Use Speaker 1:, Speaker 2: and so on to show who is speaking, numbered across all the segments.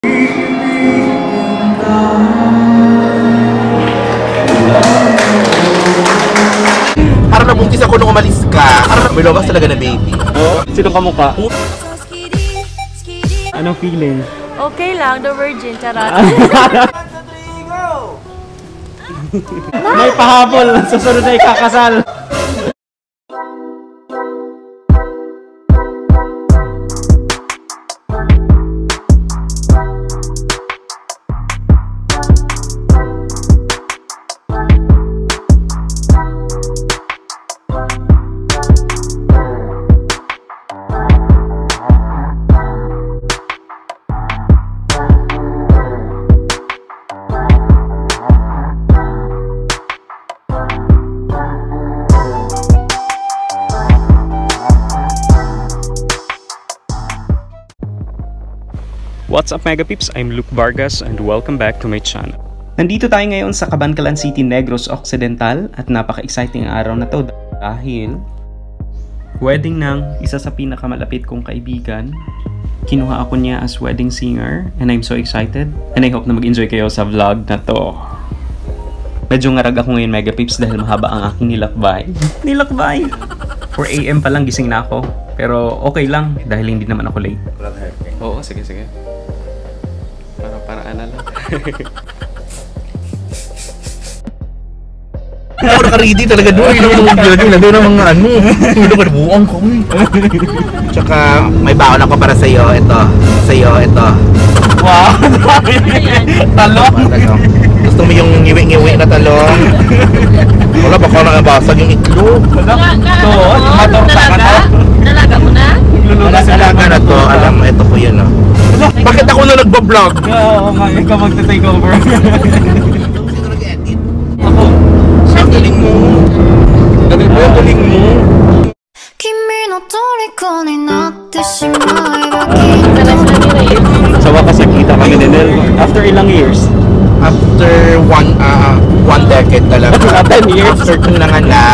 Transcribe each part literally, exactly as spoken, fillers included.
Speaker 1: Parang nabuntis ako nung umalis ka. Parang may lumabas talaga na baby.
Speaker 2: Oh, sinong kamukha? Anong feeling?
Speaker 3: Okay lang, the virgin, charot.
Speaker 2: May pahabol, susunod na ikakasal.
Speaker 4: What's up Mega Peeps? I'm Luke Vargas and welcome back to my channel. Nandito tayo ngayon sa Cabancalan City, Negros Occidental at napaka-exciting araw na to dahil wedding ng isa sa pinakamalapit kong kaibigan. Kinuha ako niya as wedding singer and I'm so excited and I hope na mag-enjoy kayo sa vlog na to. Medyo ngarag ako ngayon Mega Peeps dahil mahaba ang aking nilakbay. Nilakbay! four A M pa lang gising na ako pero okay lang dahil hindi naman ako late. Oo, sige sige. Para paraan na lang.
Speaker 1: Ako naka-ready talaga doon. Hindi naman ako doon. Lalo ng mga ano. Hindi naman buong ko. Tsaka may baon ako para sa'yo. Ito. Sa'yo. Ito.
Speaker 2: Wow! Talong!
Speaker 1: Gusto mo yung ngiwi-ngiwi na talong? Wala, baka nakabasag yung itlog.
Speaker 2: Oo, matorta ka na.
Speaker 3: Dalaga mo na?
Speaker 1: Wala sa laga na to. Alam mo, ito ko yun. Oh. Bakit ako na nagbablog?
Speaker 2: Oo, ikaw magta-take over.
Speaker 1: Sino nag-edit?
Speaker 2: Ako.
Speaker 1: Ang galing mo. Galing mo, galing mo.
Speaker 4: Sa wakas nagkita kami ni Nel after ilang years?
Speaker 1: After one uh, one decade talaga.
Speaker 4: ten years?
Speaker 1: After kong nanganak.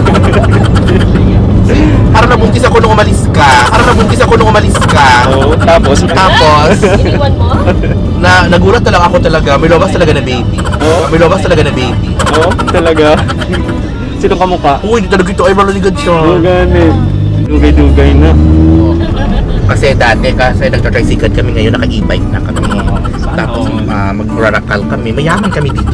Speaker 1: Parang nabuntis ako nung umalis ka. Parang nabuntis ako nung umalis ka.
Speaker 4: Oo, tapos?
Speaker 1: Tapos,
Speaker 3: Iniwan mo?
Speaker 1: na nagulat talaga ako talaga. May lumabas talaga na baby.
Speaker 4: Oo?
Speaker 1: May lumabas talaga na baby.
Speaker 4: Oo, talaga. Sinong kamukha?
Speaker 1: Uy, hindi talaga ito ay malaligad siya.
Speaker 4: Oo, gani. Dugay-dugay na.
Speaker 1: Kasi dati, kasi nagtatricycle kami ngayon, naka-e-bike na kami. Tapos uh, mag-rarakal kami. Mayaman kami dito.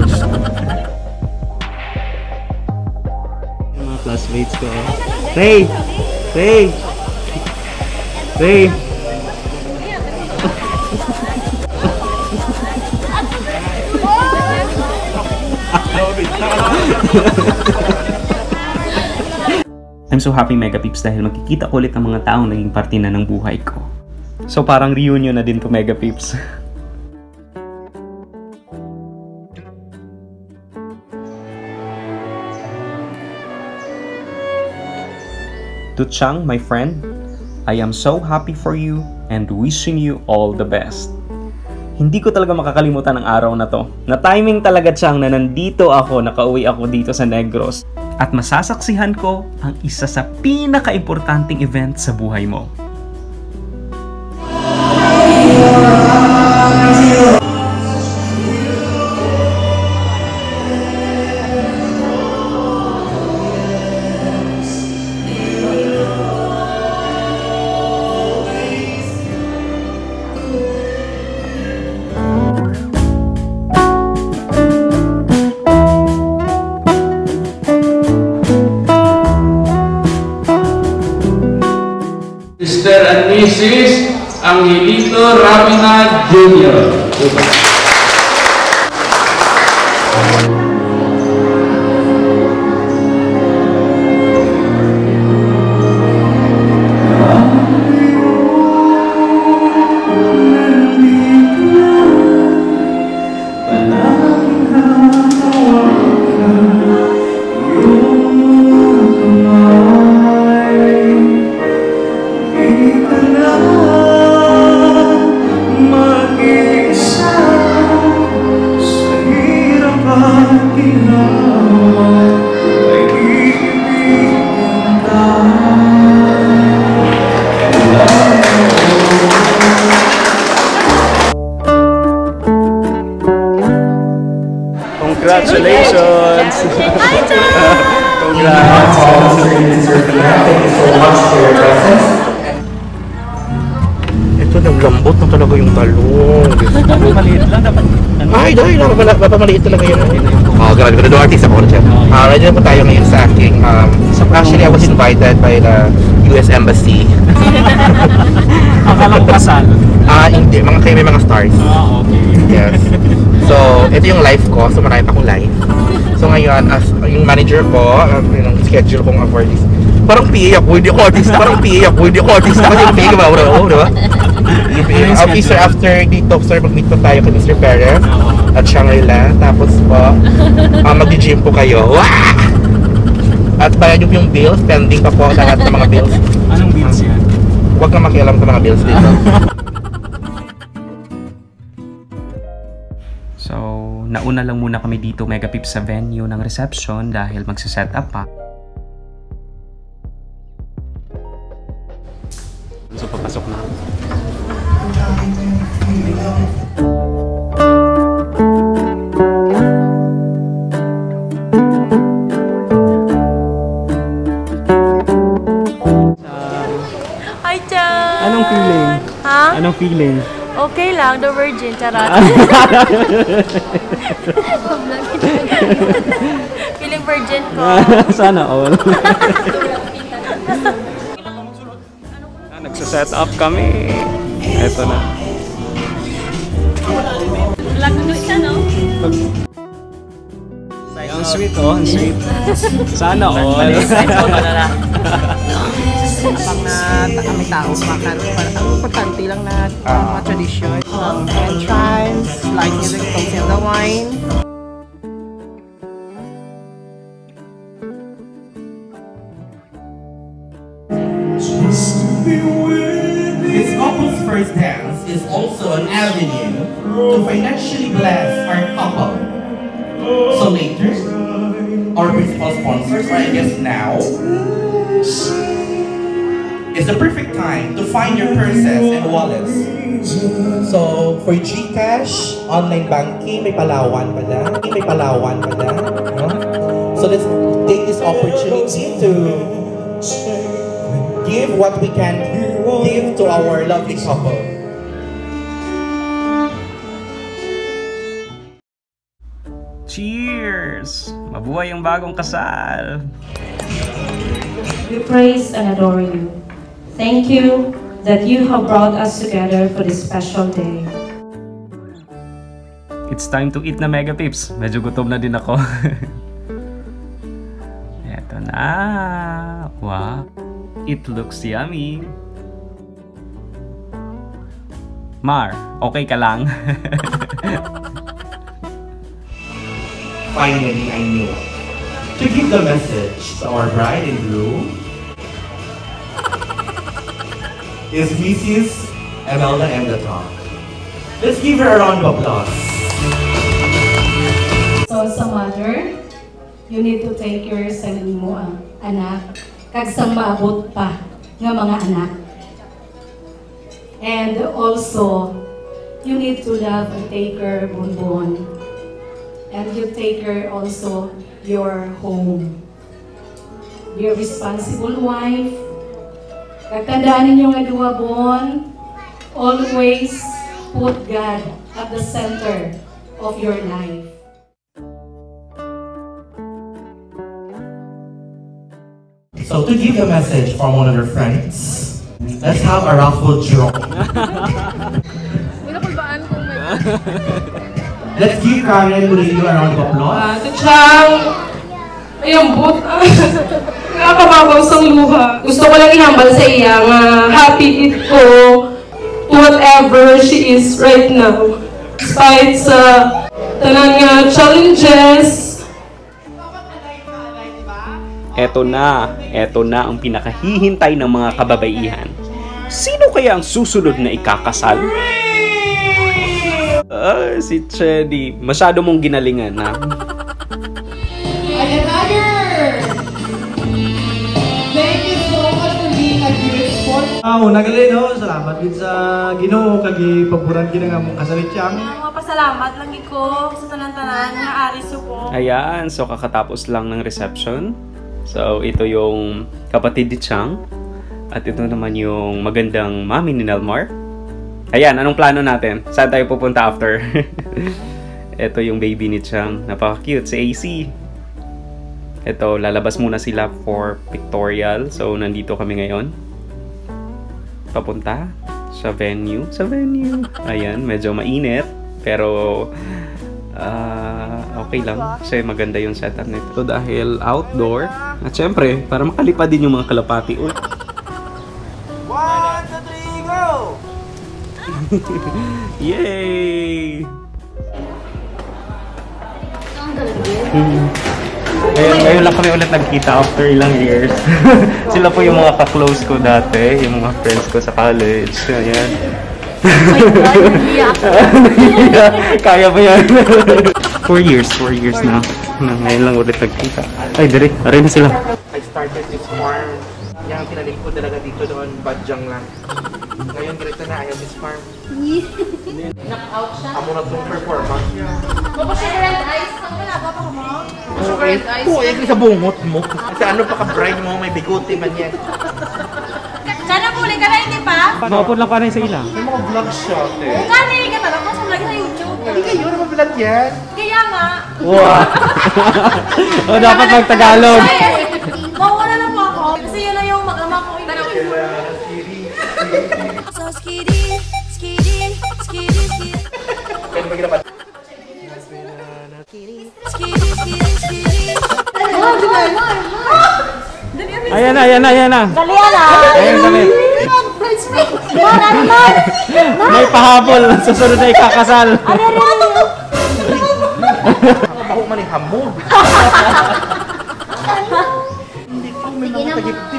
Speaker 4: Yung mga classmates ko. Ray! Ray! Ray! I'm so happy Mega Peeps dahil magkikita ko ulit ang mga taong naging parte na ng buhay ko. So parang reunion na din to Mega Peeps. To Chang, my friend, I am so happy for you and wishing you all the best. Hindi ko talaga makakalimutan ang araw na to. Na timing talaga Chang na nandito ako, nakauwi ako dito sa Negros. At masasaksihan ko ang isa sa pinaka-importanting event sa buhay mo.
Speaker 5: Mister and Missus Angelito Ramina Junior
Speaker 6: Mag-isa
Speaker 4: Congratulations!
Speaker 3: Hi, John!
Speaker 4: Congrats!
Speaker 1: Ito, naglambot na talaga yung talong.
Speaker 2: Maliit lang dapat.
Speaker 1: Ay, dahil napamaliit talaga yun. Oh, grabe ko na doon artist ako dyan. Ah, ready na po tayo ngayon sa aking, um, actually I was invited by the U S Embassy.
Speaker 2: Akala ko kasal.
Speaker 1: Ah, hindi, mga kayo may mga stars.
Speaker 2: Ah, okay.
Speaker 1: Yes. So, ito yung live ko. So, marami pa akong live. So, ngayon, as yung manager ko, uh, yung schedule kong for this, parang P A ako, hindi ako artist. Parang P A ako, hindi ako artist. Kasi yung P A ko ba? Oo, di ba? Yung officer after dito, sir, mag-meet po tayo kay Mister Perez at Shangri-La. Tapos po, uh, mag-gym po kayo. Wah! At bayad yung yung bills, pending pa po lahat ng mga bills.
Speaker 2: Anong bills yan?
Speaker 1: Huwag kang makialam sa mga bills dito.
Speaker 4: So, nauna lang muna kami dito Mega Pips sa venue ng reception dahil magsa-set up pa. So, papasok na.
Speaker 3: Hi, John!
Speaker 2: Anong feeling?
Speaker 3: Ha?
Speaker 2: Anong feeling?
Speaker 3: Okay lang, the virgin, charot. Feeling virgin ko.
Speaker 2: Sana all.
Speaker 4: Ah, nagsa-set up kami. Eto na.
Speaker 3: Lago siya, no?
Speaker 4: Ang sweet oh, ang sweet. Sana all.
Speaker 6: Pag na may tao makaroon para ang importante lang na uh, mga tradisyon. Um, entrance, light music, toasting the wine.
Speaker 7: This couple's first dance is also an avenue to financially bless our couple. So later, our principal sponsors, or I guess now, is the perfect time to find your purses and wallets. So, for GCash, online banking, may Palawan pala. May Palawan pala. No? So, let's take this opportunity to give what we can give to our lovely couple.
Speaker 4: Cheers! Mabuhay ang bagong kasal!
Speaker 8: We praise and adore you. Thank you that you have brought us together for this special day.
Speaker 4: It's time to eat na Mega Pips. Medyo gutom na din ako. Eto na. Wow. It looks yummy. Mar, okay ka lang?
Speaker 7: Finally, I knew it. To give the message to our bride and groom is Missus Emelda Endaton. Let's give her a round of applause.
Speaker 8: So sa mother, you need to take care sa imo ang anak kag sa maabot pa nga mga anak. And also, you need to love and take care bonbon. And you take care also your home. Be a responsible wife. Tandaan ninyo nga duwa bon, always put God at the center of your life.
Speaker 7: So to give a message from one of her friends, let's have a raffle draw. Let's give Karen Murillo a round of applause.
Speaker 9: Chang, ayun bot. Nakakababaw sa luha. Gusto ko lang ihambal sa iya nga happy it ko to whatever she is right now. Despite sa tanan nga challenges.
Speaker 4: Eto na, eto na ang pinakahihintay ng mga kababaihan. Sino kaya ang susunod na ikakasal? Ah, si Chedi. Masyado mong ginalingan, ha?
Speaker 9: And another! Thank you so much for being a good sport.
Speaker 10: Ah, una gali no, salamat din sa Ginoo kag pagburan kini nga mong kasalit siyang.
Speaker 3: Mga pasalamat lagi ko sa tanan-tanan nga aris ko.
Speaker 4: Ayan, so kakatapos lang ng reception. So ito yung kapatid ni Chang. At ito naman yung magandang mami ni Nelmar. Ayan, anong plano natin? Saan tayo pupunta after? Ito yung baby ni Chang. Napaka-cute, si A C. Ito, lalabas muna sila for pictorial. So, nandito kami ngayon. Papunta sa venue. Sa venue. Ayan, medyo mainit. Pero, uh, okay lang. Kasi maganda yung setup nito. So, dahil outdoor. At syempre, para makalipad din yung mga kalapati. Uy.
Speaker 7: One, two, three, go!
Speaker 4: Yay! Hmm. Ngayon, ngayon lang kami ulit nagkita after ilang years. Sila po yung mga ka-close ko dati, yung mga friends ko sa college. Ayan. Kaya ba yan? Four years, four years na. Ngayon lang ulit nagkita. Ay, dire, aray na sila.
Speaker 1: I started this farm. Yung pinalig ko talaga dito doon, badyang lang. Ngayon, ganito na, I have this farm.
Speaker 3: Knock-out siya.
Speaker 1: Amo na itong performance.
Speaker 3: Baka sugar and ice. Ang wala ba pa mo? Sugar and ice.
Speaker 1: Oo, yung sa bungot mo. Kasi ano pa ka-bride mo, may bigote man yan.
Speaker 3: Sana puli ka na, hindi pa?
Speaker 2: Makapun lang ka na sa ila.
Speaker 1: May mga vlog siya, te.
Speaker 3: Kung ka na, ka talaga ko sa vlog sa YouTube.
Speaker 1: Hindi kayo naman vlog yan.
Speaker 3: Kaya nga.
Speaker 2: Wow! O, dapat mag-Tagalog.
Speaker 3: Mawala na po ako. Kasi yun na yung mag-ama ko.
Speaker 11: So skiddy, skiddy, skiddy, skiddy.
Speaker 1: Pwede ba ginapat?
Speaker 11: Skiddy, skiddy, skiddy.
Speaker 2: Ayan na, ayan na, ayan na.
Speaker 3: Galian na.
Speaker 2: Ayan, galit. May pahabol. Susunod na ikakasal.
Speaker 1: Baho man yung hamog. Hindi ko may mga tagip-tip.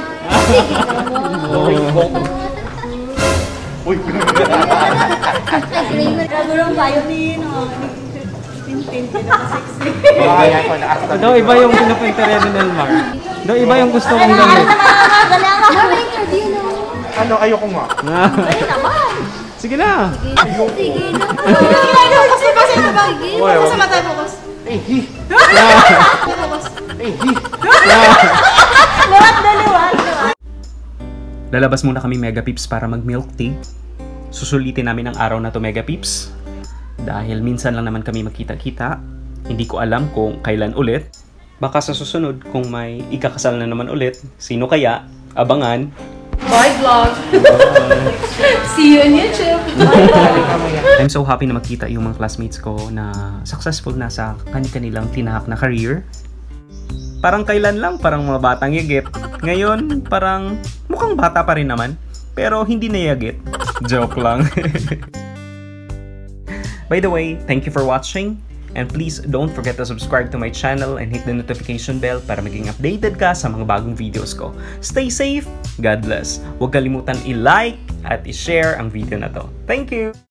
Speaker 1: Uy!
Speaker 3: Kagurong tayo ni, no? Pintin, pinaka-sexy.
Speaker 1: Kaya ko na-asta.
Speaker 2: Daw iba yung pinapinterya ni Nelmar. Daw iba yung gusto kong gamit.
Speaker 1: Ano, ayoko nga.
Speaker 2: Sige na.
Speaker 3: Sige na. Kasi kasi ito ba? Kasi matay po kas.
Speaker 1: Eh, hi! Eh, hi!
Speaker 3: Lewat daliwan.
Speaker 4: Lalabas muna kami Mega Pips para mag milk tea. Susulitin namin ang araw na to Mega Pips. Dahil minsan lang naman kami magkita-kita. Hindi ko alam kung kailan ulit. Baka sa susunod kung may ikakasal na naman ulit. Sino kaya? Abangan.
Speaker 9: Bye vlog! See you on YouTube!
Speaker 4: I'm so happy na makita yung mga classmates ko na successful na sa kani-kanilang tinahak na career. Parang kailan lang, parang mga batang yagit. Ngayon, parang mukhang bata pa rin naman. Pero hindi na yagit. Joke lang. By the way, thank you for watching. And please don't forget to subscribe to my channel and hit the notification bell para maging updated ka sa mga bagong videos ko. Stay safe, God bless. Huwag kalimutan i-like at i-share ang video na to. Thank you!